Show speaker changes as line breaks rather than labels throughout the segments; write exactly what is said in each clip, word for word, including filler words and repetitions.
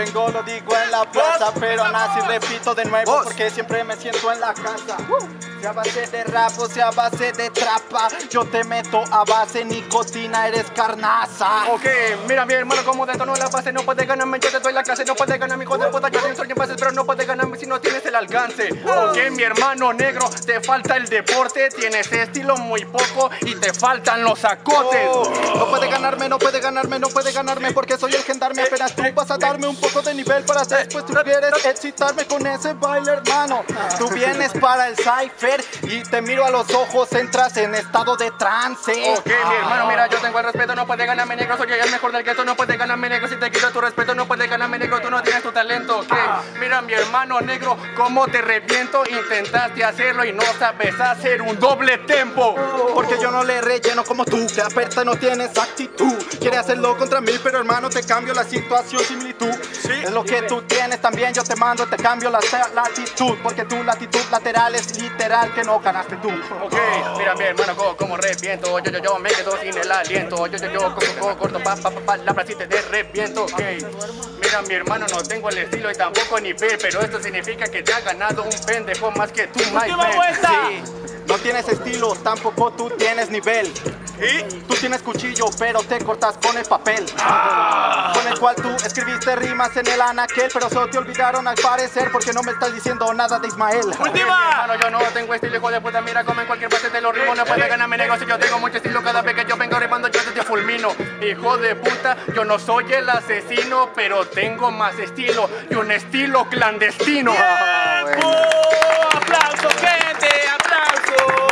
vengo, lo digo en la plaza, pero nací y repito de nuevo porque siempre me siento en la casa. Sea a base de rap o sea a base de trapa, yo te meto a base nicotina, eres carnaza.
Ok, mira mi hermano como detono la base, no puedes ganarme, yo te doy la clase, no puedes ganarme hijo de puta, yo te enseño en bases, pero no puedes ganarme si no tienes el alcance. Ok, mi hermano negro, te falta el deporte, tienes estilo muy poco y te faltan los acotes.
Oh, no puede ganarme, no puede ganarme, no puede ganarme porque soy el gendarme, apenas tú vas a darme un poco de nivel para después tú quieres excitarme con ese baile, hermano. Tú vienes para el cypher y te miro a los ojos, entras en estado de trance.
Ok, mi hermano, mira, yo tengo el respeto, no puedes ganarme negro, soy el mejor del gueto, no puedes ganarme negro, si te quito tu respeto, no puedes ganarme negro, tú no tienes tu talento, ok. Mira, mi hermano negro, cómo te reviento, intentaste hacerlo y no sabes hacer un doble tempo.
Porque yo no le relleno como tú, que aperta no tienes actitud. Quieres hacerlo contra mí, pero hermano te cambio la situación, similitud. ¿Sí? Es lo que tú tienes también, yo te mando, te cambio la latitud. Porque tu latitud lateral es literal que no ganaste tú.
Ok, mira mi hermano, como, como reviento, yo, yo, yo me quedo sin el aliento. Yo, yo, yo, como, como, corto, pa, pa, pa, pa, la frasita de reviento, ok. Mira mi hermano, no tengo el estilo y tampoco nivel, pero esto significa que te ha ganado un pendejo más que tú, my man.
Sí. No tienes estilo, tampoco tú tienes nivel. ¿Y? Tú tienes cuchillo, pero te cortas con el papel. Ah. Con el cual tú escribiste rimas en el anaquel, pero solo te olvidaron al parecer porque no me estás diciendo nada de Ismael.
¡Última! Hermano, yo no tengo estilo, hijo de puta, mira como en cualquier base te lo rimo. No puedes ganarme negocio, yo tengo mucho estilo. Cada vez que yo vengo rimando yo te fulmino. Hijo de puta, yo no soy el asesino, pero tengo más estilo y un estilo clandestino.
Ah, bueno. ¡Oh! ¡Aplauso, gente! ¡Aplauso!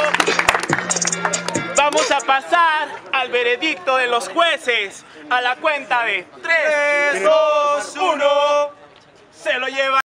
Vamos a pasar al veredicto de los jueces a la cuenta de tres, dos, uno. Se lo lleva.